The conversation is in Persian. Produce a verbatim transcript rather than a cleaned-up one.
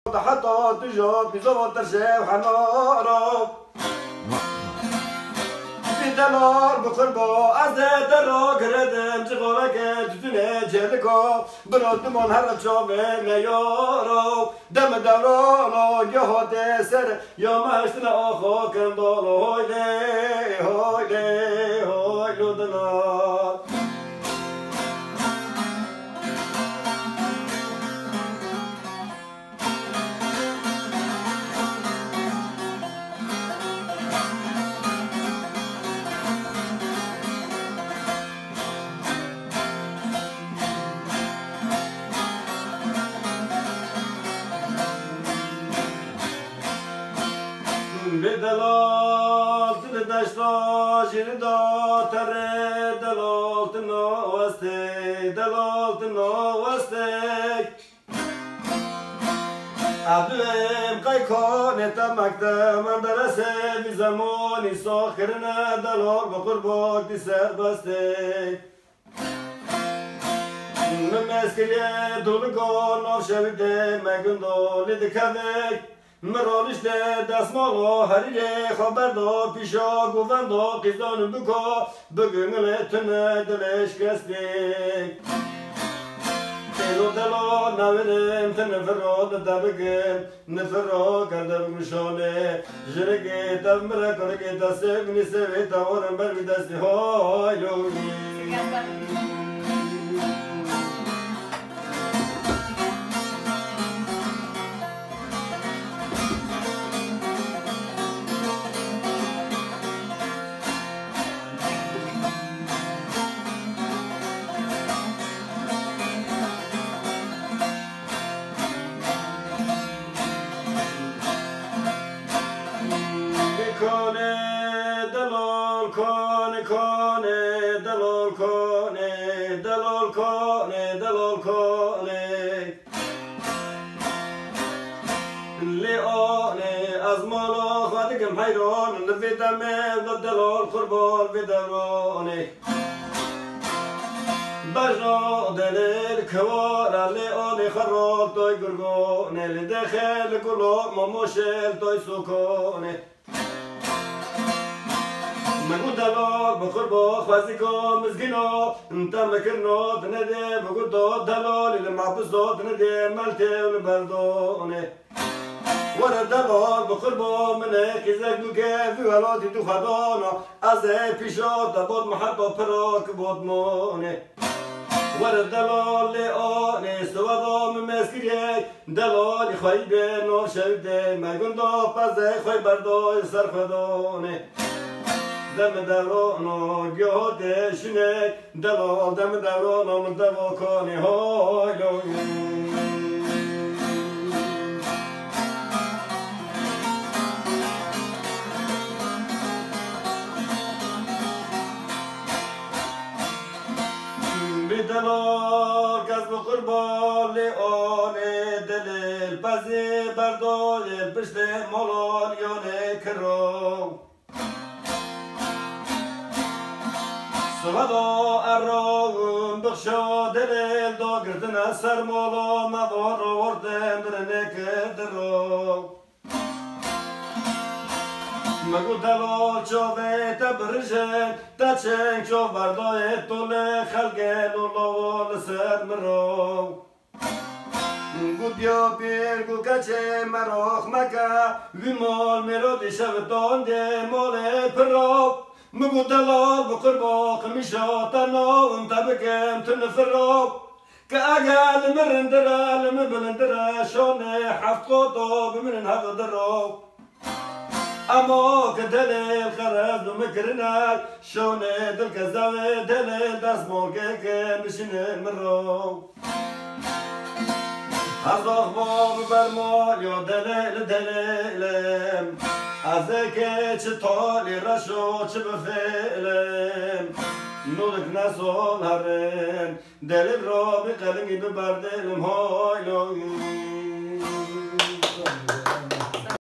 حتى تجوب بزوات ترشيف حنارو في دلار بقربو أزد درو كردم جغورك تتنى جلكو برود من هرب شوفين يورو دم دورانو يهود سر يوم اشتنا أخو كندولو هويلي هويلي هويلو دلار بدلال تلدشتا جردا تره دلال تنوسته دلال تنوسته عبدالهم قیکان تمکده من درسه بی زمانی ساخرنه دلال بقرباک دی سر بسته ممسکریه دولگان آف شویده مگن دالی دکوک مرالش ده دستمالا هریه خبر دا پیشا گوون دا قیزان بکا بگنگل تنه دلش کسته تیلو دلا نویرم تنه فراد دبگم نفرا کرده بگمشانه جرگه تب مرا کرگه دسته گنی سوی دوارم بر بی دستی های لونی حيران في دمه ضدلال قربان في درانه بجنا دليل كوار اللي اني خراب توي قرقونه اللي داخل قلوب ما مشل توي سكونه مقود دلال بقربا خوازيكو مزقنا انت مكرنا دندي بقود دلال اللي معبس دندي مالتي والبردونه ورا دلال بقربا منك إذا دوكا في ولاتي تو خدانا أزاي بيشات دباد محبة براك بادمانه ورا دلال لآني سوادا ممسكريك دلال خايبه ناشوده مگن دا پزه خواهی بردای سر خدانه دم دورانا گیاده شنک دلال دم دورانا من دواکانی های لونی دلال کسب قربان لیان دلیل پسی بردای پشت مالان یانه کرو سودا اراغم بخشا دلیل دا گردن سر مالا موار وردن برنه کدرو مگو دلال چاوه تبرشن تچنگ چاو بردای طول خلق لولوال سر مرو گو بیا پیر گو کچه مراخ مکه وی مال مرو دی شفتان دی مال پرو مگو دلال بقربا قمیشا تناوم تبکم تنفرو که اگل مرندره لمبلندره شانه حفت قطا بمنن حق درو اما که دلیل خراب و مکرنک شونه دل که زوه دلیل دست مالکه که بشینه مرو از اخبار برمال یا دلیل دلیلم از که چه تالی رشو چه بفعلم نولک نسال هرم دلیل را بقلنگی ببردلم های لونی